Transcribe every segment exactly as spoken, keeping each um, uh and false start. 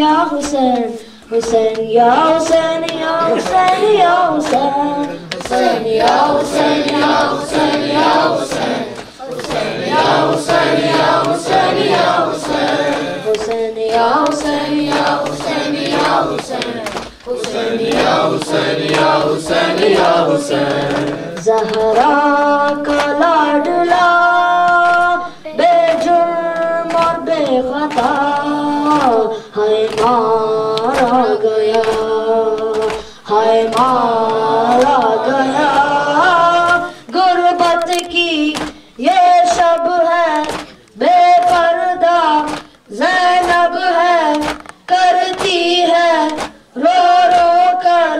या हुसैन हुसैन या हुसैन या हुसैन या हुसैन हुसैन या हुसैन या हुसैन या हुसैन हुसैन या हुसैन या हुसैन या हुसैन हुसैन या हुसैन या हुसैन या हुसैन हुसैन या हुसैन या हुसैन या हुसैन ज़हरा का लाडला बेजुर्म और बेखता हाय मारा गया हाय मारा गया गुर्बत की ये शब है बेपर्दा ज़ैनब है करती है रो रो कर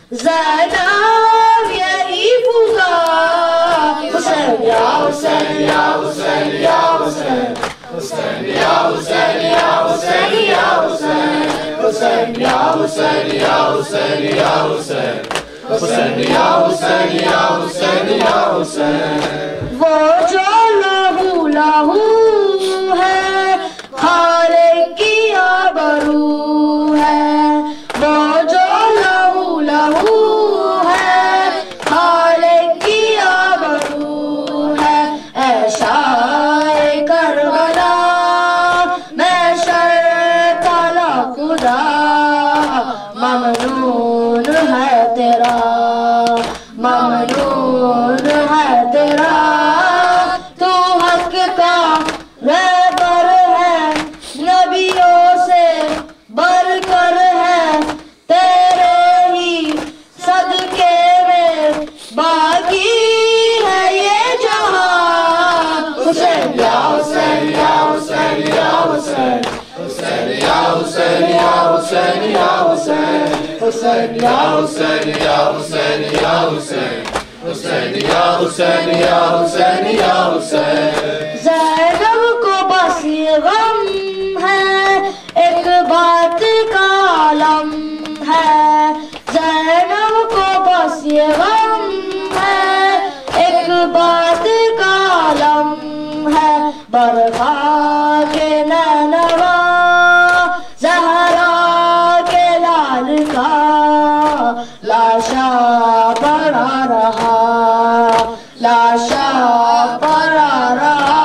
ज़ैनब यही पुकार हुसैन या हुसैन या हुसैन या हुसैन हुसैन या हुसैन या हुसैन या हुसैन हुसैन या हुसैन या हुसैन या हुसैन हुसैन या हुसैन या हुसैन या हुसैन वो जो लहू लहू है हर एक की आबरू है वो जो लहू लहू है हर एक की आबरू है ऐशा करबला मैं शर्ताला खुदा ममनून है तेरा ममनून है तेरा तू हक का रहबर है नबियों से बढ़कर है तेरे ही सदके में बाकी है ये जहां हुसैन या हुसैन या हुसैन या हुसैन हुसैन या हुसैन या हुसैन या हुसैन हुसैन या हुसैन या हुसैन या हुसैन हुसैन या हुसैन या हुसैन या हुसैन ज़ैनब को बस ये गम है एक बात का आलम है ज़ैनब को बस ये गम है एक बात का आलम है बरखा के नैनवा ज़हरा के लाल का लाशा पड़ा रहा लाशा पड़ा रहा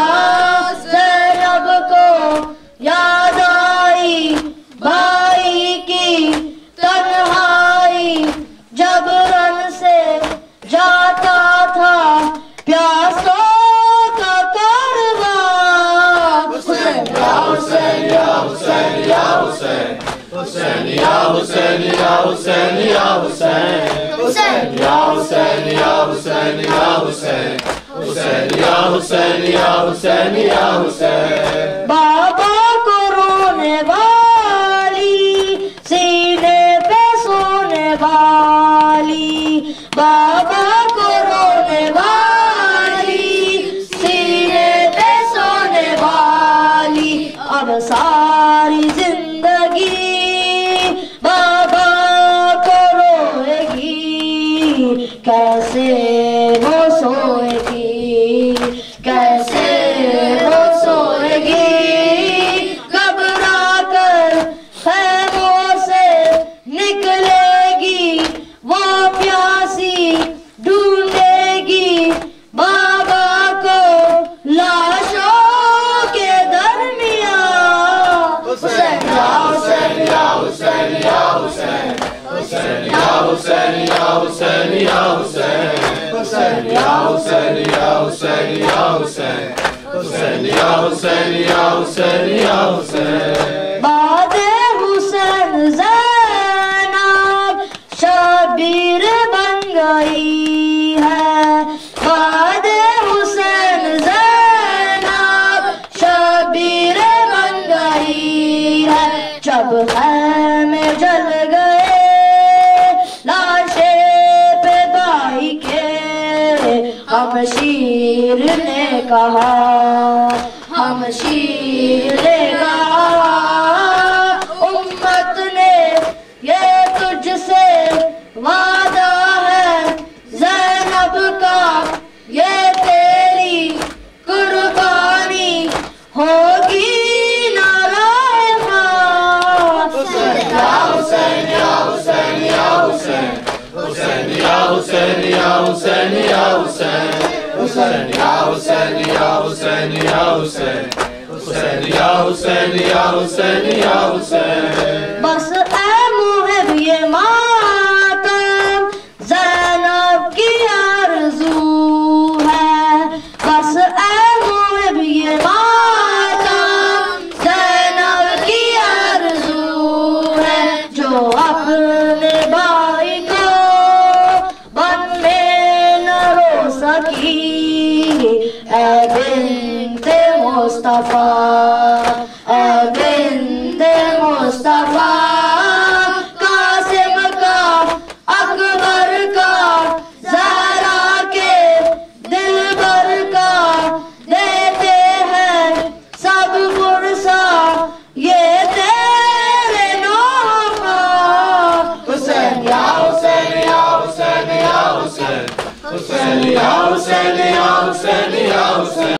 ज़ैनब को याद आई भाई की तन्हाई जब रन से जाता था प्यासों का कारवां हुसैन या हुसैन या हुसैन या हुसैन हुसैन या हुसैन या हुसैन या हुसैन हुसैन या हुसैन या हुसैन या हुसैन हुसैन या हुसैन या हुसैन या हुसैन बाबा को रोने वाली सीने पे सोने वाली बाबा को रोने वाली सीने पे सोने वाली अब सारी जिंदगी बाबा को रोएगी कैसे वो सोएगी कैसे वो सोएगी घबरा कर खैमों से निकलेगी वो प्यासी ढूंढेगी बाबा को लाशों के दरमियान हुसैन या हुसैन या हुसैन या हुसैन हुसैन या हुसैन या हुसैन या हुसैन हुसैन या हुसैन या हुसैन या हुसैन हुसैन या हुसैन या हुसैन या हुसैन बादे हुसैन ज़ैनब शबीर बन गई है बादे हुसैन ज़ैनब शबीर बन गई है जब खैमे जल गए लाशे पे भाई के हम शीर ने कहा हम शीर ने कहा उम्मत ने ये तुझसे वादा है ज़ैनब का ये तेरी कुर्बानी होगी नाराए मां Hussain, ya Hussain, ya Hussain, ya Hussain, Hussain, ya Hussain, ya Hussain, ya Hussain. बस ऐ मुहिब ये मातम ज़ैनब की आरज़ू है, बस ऐ मुहिब ये मातम ज़ैनब की आरज़ू है, जो अपने भाई को बन में न रो सकी, ऐ बिन्ते मुस्तफा, ऐ बिन्ते मुस्तफा, कासिम का, अकबर का, ज़हरा के दिलबर का, देते हैं सब पुरसा ये तेरे नाम का। Hussain, ya Hussain, ya Hussain, ya Hussain, Hussain, ya Hussain, ya Hussain, ya Hussain.